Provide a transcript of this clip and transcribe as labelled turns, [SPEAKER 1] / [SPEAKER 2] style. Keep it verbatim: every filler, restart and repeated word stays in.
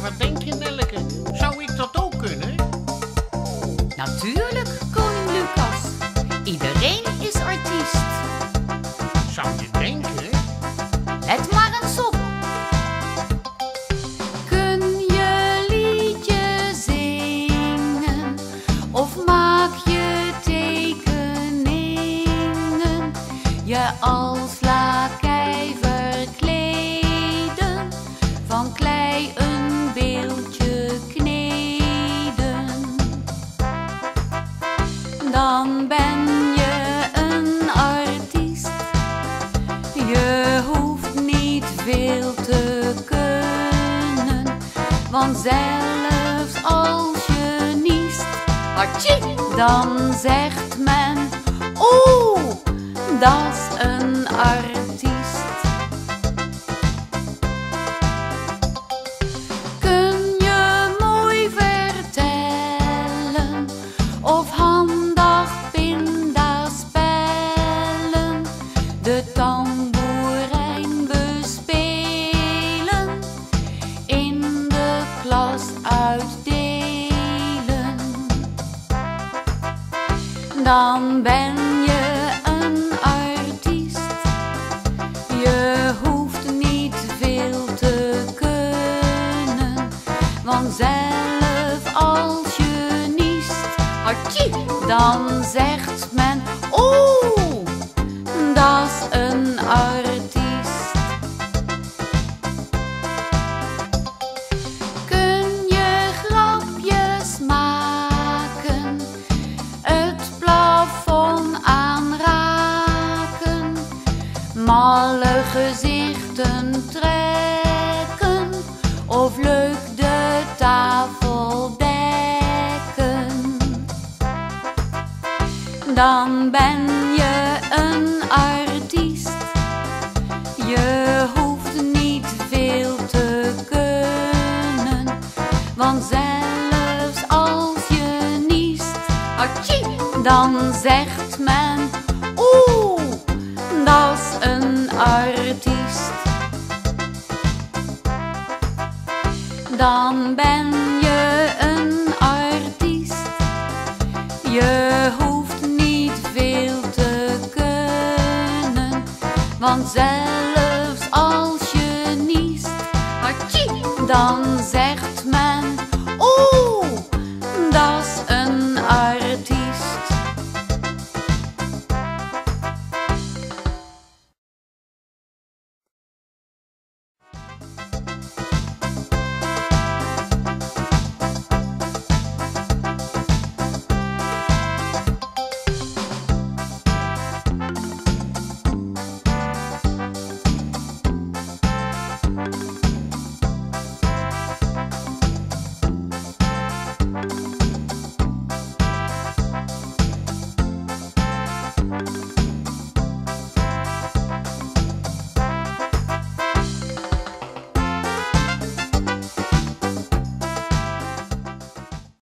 [SPEAKER 1] wat denk je, Nelleke? Zou ik dat ook kunnen?
[SPEAKER 2] Natuurlijk, koning Lucas. Iedereen is artiest.
[SPEAKER 1] Zou je denken?
[SPEAKER 2] Let maar eens op. Kun je liedjes zingen of maak je tekeningen? Je als lakij verkleden, van klei een beeldje kneden. Dan ben je een artiest. Je hoeft niet veel te kunnen, want zelfs als je niest, hartje, dan zegt men, oeh, dat's een artiest. Kun je mooi vertellen of handig pindaspellen, de tamboerijn bespelen, in de klas uitdelen? Dan ben je een artiest. Je hoeft niet veel te kunnen, want zelf als je niest, hartje, dan zegt men, oeh, dat's een artiest. Kun je grapjes maken, het plafond aanraken, malle gezichten trekken of leuk de tafel dekken? Dan ben je een artiest. Je hoeft niet veel te kunnen, want zelfs als je niest, hartje, dan zegt men, oeh, dat's een artiest. Dan ben je een artiest. Je hoeft niet veel te kunnen, want zelfs als je niest, hartje, dan zegt